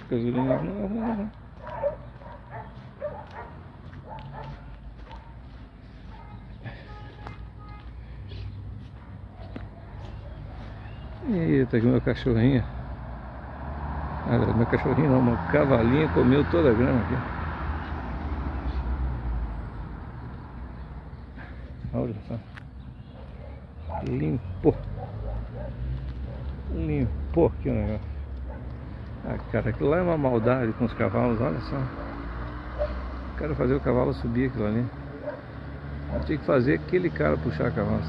gasolina. Não. Eita, que meu cachorrinho. Meu cachorrinho não, uma cavalinha comeu toda a grama aqui. Olha só. Limpou aqui o negócio. Ah, cara, aquilo lá é uma maldade com os cavalos, olha só. Quero fazer o cavalo subir aquilo ali. Eu tinha que fazer aquele cara puxar a carroça.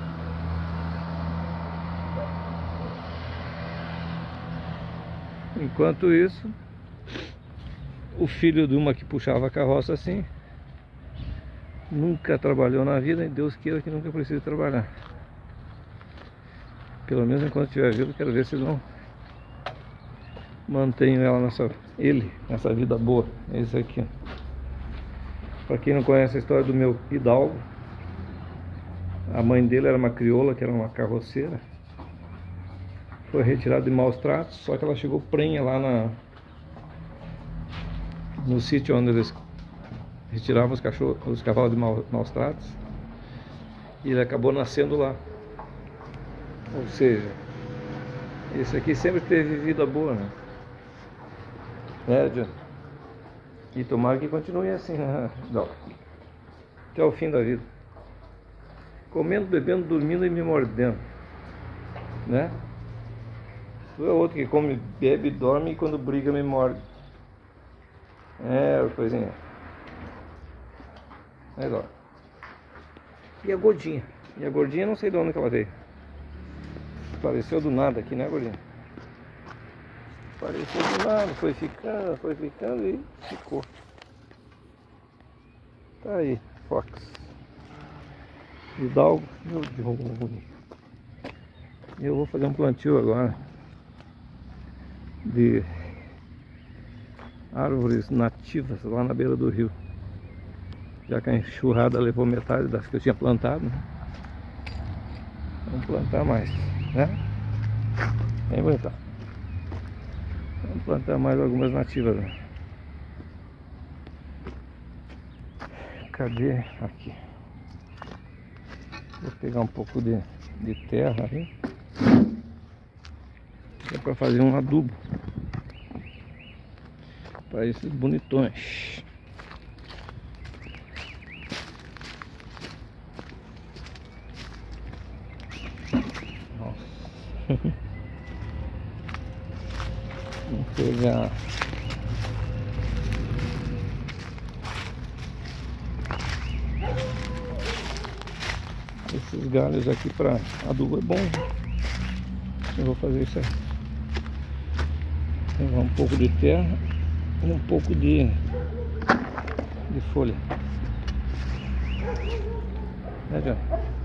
Enquanto isso, o filho de uma que puxava a carroça assim, nunca trabalhou na vida, e Deus queira que nunca precise trabalhar. Pelo menos enquanto estiver vivo, quero ver se não mantenho ela nessa vida boa. É isso aqui. Para quem não conhece a história do meu Hidalgo, a mãe dele era uma crioula, que era uma carroceira. Foi retirada de maus tratos, só que ela chegou prenha lá no sítio onde eles retiravam os cavalos de maus tratos, e ele acabou nascendo lá. Ou seja, esse aqui sempre teve vida boa, né? John? E tomara que continue assim, né? Não. Até o fim da vida. Comendo, bebendo, dormindo e me mordendo, né? Tu é outro que come, bebe, dorme e quando briga me morde. É, coisinha. Mas ó. E a gordinha? E a gordinha não sei de onde que ela veio. Apareceu do nada aqui, né, gordinha? Apareceu do nada, foi ficando e ficou. Tá aí, Fox. Hidalgo, meu Deus. Eu vou fazer um plantio agora de árvores nativas lá na beira do rio, já que a enxurrada levou metade das que eu tinha plantado, né? Vamos plantar mais, né? Vem plantar. Vamos plantar mais algumas nativas, né? Cadê? Aqui. Vou pegar um pouco de terra aí. É para fazer um adubo para esses bonitões. Nossa. Vamos pegar esses galhos aqui para adubo, é bom. Eu vou fazer isso aí. Pegar um pouco de terra e um pouco de folha. Né, John?